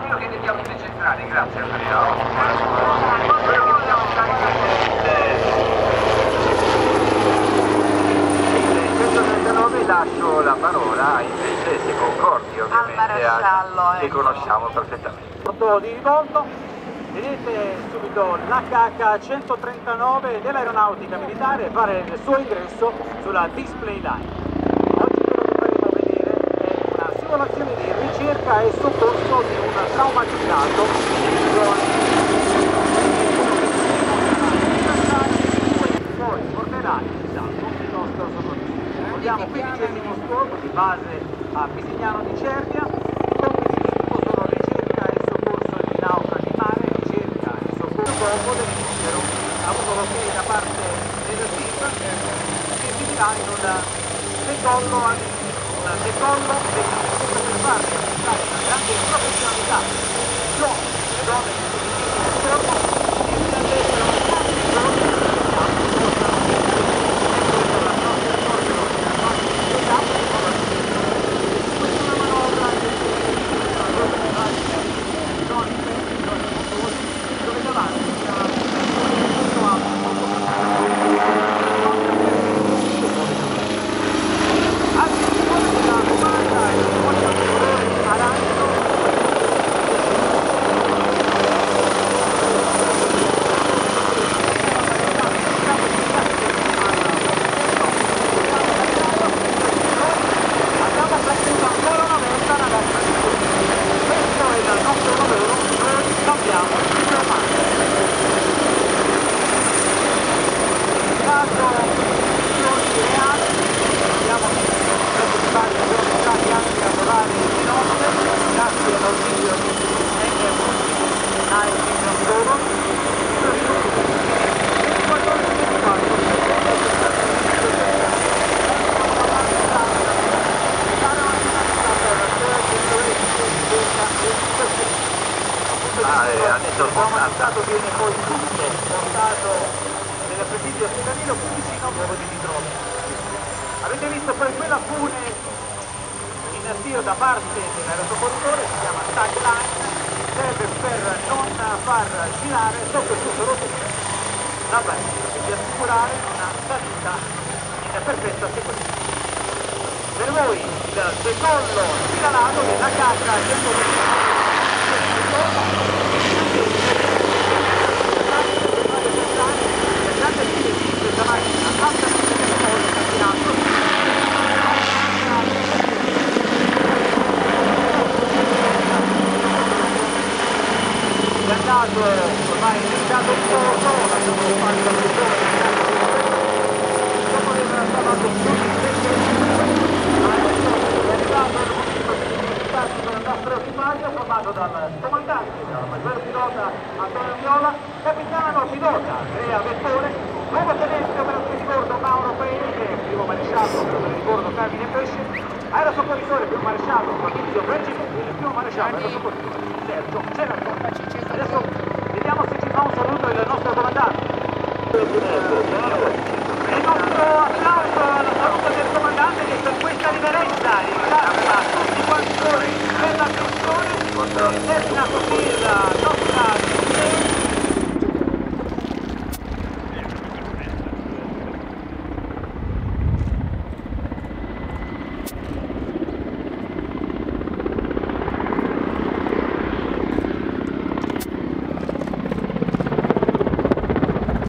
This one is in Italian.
quello che dobbiamo invece entrare, grazie Andrea. Quello che dobbiamo entrare in 139 lascio la parola invece, se concordi ovviamente, al maresciallo, che conosciamo perfettamente. Di rivolto, vedete subito l'HH 139 dell'aeronautica militare fare il suo ingresso sulla display line. Oggi quello che faremo vedere è una simulazione di ricerca e soccorso di un traumatizzato poi porterà il salvo il nostro soccorso. Vogliamo 15° scorso di base a Pisignano di Cervia. Dopo dell'intero ha avuto l'ok da parte del team che finirà in un decollo all'inizio, un decollo per farle dimostrare una grande professionalità uomini e donne che sono in corpo e finalmente viene poi tutto portato nel presidio ospedaliero più vicino a Nuovo di Vitrolio. Avete visto poi quella fune in tiro da parte dell'aerosoccorritore, si chiama tagline, serve per non far girare sotto il suo rotore la barriera, quindi assicurare una salita in perfetta sicurezza. Per voi il decollo filalato della caccia e del è andato ormai iniziato un poco, abbiamo fatto il dopo aver parlato più di 7 ma adesso è arrivato il momento di iniziarsi con il nostro equipaggio formato dal comandante, dal maggiore pilota Antonio Viola, capitano pilota Andrea Vettore, nuovo tenente per il ricordo Mauro Paini, che è il primo maresciallo per il ricordo Carmine Pesce, aerosoccorritore primo maresciallo Fabrizio Reggimenti e il primo maresciallo aerosoccorritore Sergio Cervia. Adesso vediamo se ci fa un saluto il nostro comandante. E il nostro applauso al saluto del comandante che per questa riverenza ringrazia tutti quanti voi per l'attenzione e termina così la nostra